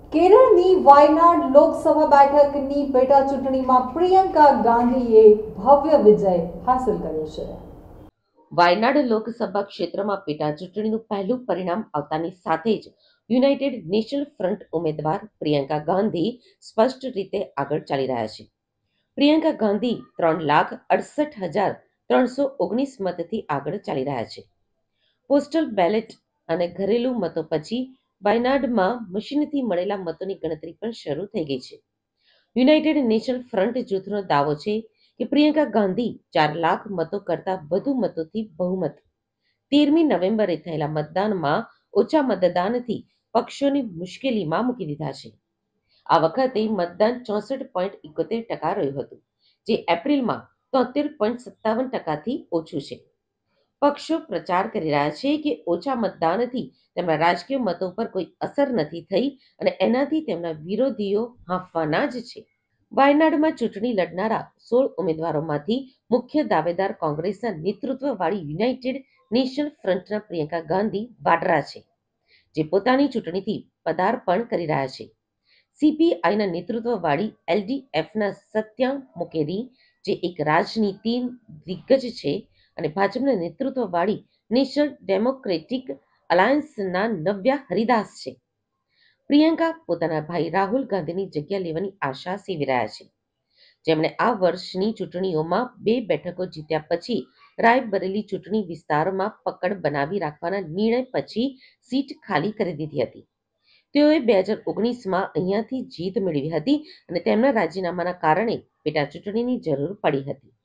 કેરળની વાયનાડ લોકસભા બેઠકની પેટા ચૂંટણીમાં પ્રિયંકા ગાંધીએ ભવ્ય વિજય હાંસલ કર્યો છે. વાયનાડ લોકસભા ક્ષેત્રમાં પેટા ચૂંટણીનું પહેલું પરિણામ આવતાની સાથે જ યુનાઇટેડ નેશનલ ફ્રન્ટ ઉમેદવાર પ્રિયંકા ગાંધી સ્પષ્ટ રીતે આગળ ચાલી રહ્યા છે. પ્રિયંકા ગાંધી 3,68,319 મતથી આગળ ચાલી રહ્યા છે. પોસ્ટલ બેલેટ અને ઘરેલું મતો પછી વાયનાડમાં મશીનથી મળેલા મતોની ગણતરી પણ શરૂ થઈ ગઈ છે. યુનાઇટેડ નેશન ફ્રન્ટ જૂથનો દાવો છે કે પ્રિયંકા ગાંધી 4 લાખ મતો કરતાં વધુ મતોથી બહુમત 13મી નવેમ્બરે થયેલા મતદાનમાં ઓછા મતદાનથી પક્ષોને મુશ્કેલીમાં મૂકી દીધા છે. આ વખતે મતદાન 64.71% રહ્યું હતું, જે એપ્રિલમાં 73.57%થી ઓછું છે. પક્ષો પ્રચાર કરી રહ્યા છે કે ઓછા મતદાનથી તેમના રાજકીય મતો પર કોઈ અસર નથી થઈ અને એનાથી તેમના વિરોધીઓ હાંફવાના જ છે. વાયનાડમાં ચૂંટણી લડનારા 16 ઉમેદવારોમાંથી મુખ્ય દાવેદાર કોંગ્રેસના નેતૃત્વવાળી યુનાઇટેડ નેશનલ ફ્રન્ટના પ્રિયંકા ગાંધી વાડરા છે, જે પોતાની ચૂંટણીથી પદાર્પણ કરી રહ્યા છે. સીપીઆઈના નેતૃત્વવાળી એલડીએફના સત્યાંગ મુકેરી, જે એક રાજનીતિ દિગ્ગજ છે, અને ભાજપના નેતૃત્વવાળી નેશનલ ડેમોક્રેટિક અલાયન્સના નવ્યા હરિદાસ છે. પ્રિયંકા પોતાના ભાઈ રાહુલ ગાંધીની જગ્યા લેવાની આશા સેવી રહ્યા છે, જેમણે આ વર્ષની ચૂંટણીઓમાં 2 બેઠકો જીત્યા પછી રાયબરેલી ચૂંટણી વિસ્તારમાં પકડ બનાવી રાખવાના નિર્ણય પછી સીટ ખાલી કરી દીધી હતી. તેઓએ 2019માં અહીંયાથી જીત મેળવી હતી અને તેમના રાજીનામાના કારણે પેટા ચૂંટણીની જરૂર પડી હતી.